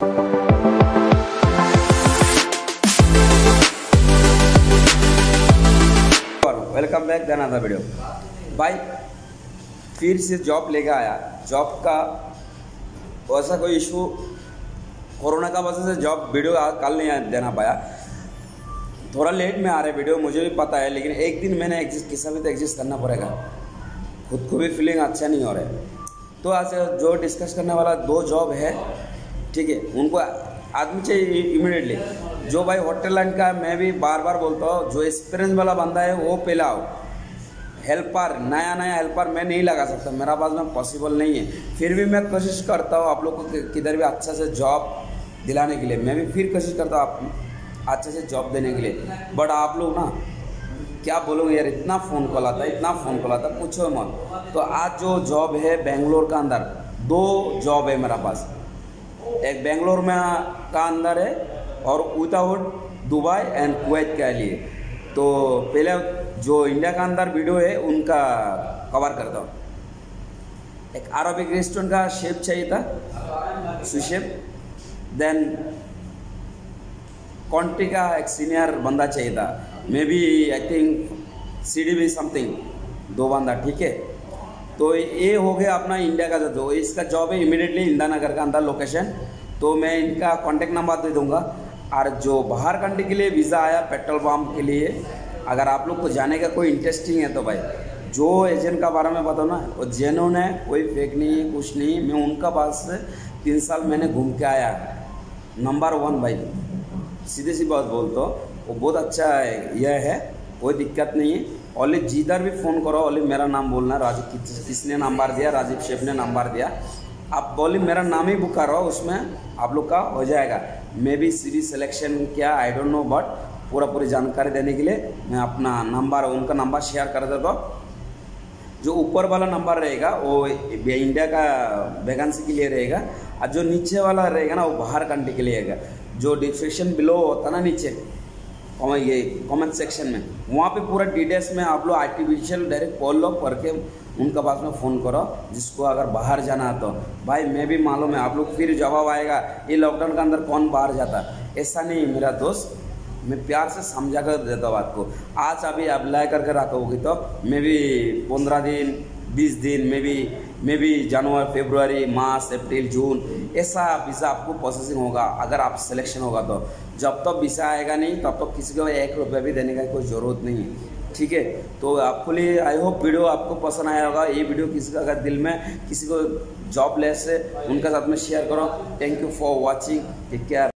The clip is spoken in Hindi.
Welcome back another video. भाई फिर से जॉब लेके आया। जॉब का वैसा कोई इशू कोरोना का वजह से जॉब वीडियो कल नहीं देना पाया, थोड़ा लेट में आ रहा है वीडियो, मुझे भी पता है, लेकिन एक दिन मैंने किसा भी तो एग्जिस्ट करना पड़ेगा, खुद को भी फीलिंग अच्छा नहीं हो रहा है। तो आज जो डिस्कस करने वाला 2 जॉब है, ठीक है, उनको आदमी चाहिए इमीडिएटली। जो भाई होटल लाइन का, मैं भी बार बार बोलता हूँ, जो एक्सपीरियंस वाला बंदा है वो पहले आओ। हेल्पर, नया हेल्पर मैं नहीं लगा सकता, मेरा पास में पॉसिबल नहीं है। फिर भी मैं कोशिश करता हूँ आप लोग को किधर भी अच्छा से जॉब दिलाने के लिए, मैं भी फिर कोशिश करता हूँ आप अच्छे से जॉब देने के लिए। बट आप लोग ना क्या बोलोगे यार, इतना फ़ोन कॉल आता है, इतना फ़ोन कॉल आता है, पूछो मत। तो आज जो जॉब है बेंगलोर का अंदर 2 जॉब है मेरा पास। एक बेंगलोर में का अंदर है और विदाउट दुबई एंड कुवैत के लिए। तो पहले जो इंडिया का अंदर वीडियो है उनका कवर करता हूँ। एक अरबिक रेस्टोरेंट का शेफ चाहिए था, सुशेफ। देन कॉन्ट्री का एक सीनियर बंदा चाहिए था, maybe I think CDB something, 2 बंदा, ठीक है। तो ये हो गया अपना इंडिया का जो इसका जॉब है इमीडिएटली इंदिरा नगर का अंदर लोकेशन। तो मैं इनका कॉन्टेक्ट नंबर दे दूंगा। और जो बाहर कंट्री के लिए वीज़ा आया पेट्रोल पंप के लिए, अगर आप लोग को जाने का कोई इंटरेस्टिंग है तो भाई जो एजेंट का बारे में बताओ ना, वो जेन्युइन है, कोई फेक नहीं है, कुछ नहीं। मैं उनका पास 3 साल मैंने घूम के आया। नंबर 1 भाई, सीधे सी बात बोलता हूँ, वो बहुत अच्छा है, यह है, कोई दिक्कत नहीं है। ओनली जिधर भी फ़ोन करो ओनली मेरा नाम बोलना, राजीव किसने नंबर दिया, राजीव शेफ ने नंबर दिया, आप बोली मेरा नाम ही बुक करो, उसमें आप लोग का हो जाएगा। मे बी CV सिलेक्शन क्या आई डोंट नो, बट पूरी जानकारी देने के लिए मैं अपना नंबर, उनका नंबर शेयर कर देता हूँ। जो ऊपर वाला नंबर रहेगा वो इंडिया का वैकेंसी के लिए रहेगा, और जो नीचे वाला रहेगा ना वो बाहर कंट्री के लिए रहेगा। जो डिस्क्रिप्शन बिलो होता ना नीचे ये कमेंट सेक्शन में, वहाँ पे पूरा डिटेल्स में आप लोग आर्टिफिशियल डायरेक्ट कॉल लो करके उनका पास में फ़ोन करो, जिसको अगर बाहर जाना है तो। भाई मैं भी मालूम है आप लोग फिर जवाब आएगा ये लॉकडाउन के अंदर कौन बाहर जाता, ऐसा नहीं मेरा दोस्त, मैं प्यार से समझा कर देता हूँ बात को। आज अभी अप्लाई करके रखा होगी तो मे भी 15 दिन 20 दिन, मे बी जनवरी फरवरी मार्च अप्रैल जून ऐसा वीज़ा आपको प्रोसेसिंग होगा अगर आप सिलेक्शन होगा तो। जब तक वीज़ा आएगा नहीं तब तक किसी को 1 रुपया भी देने का कोई ज़रूरत नहीं है, ठीक है। तो आपको लिए आई होप वीडियो आपको पसंद आया होगा। ये वीडियो किसी का अगर दिल में किसी को जॉब लेस है उनके साथ में शेयर करो। Thank you for watching, take care.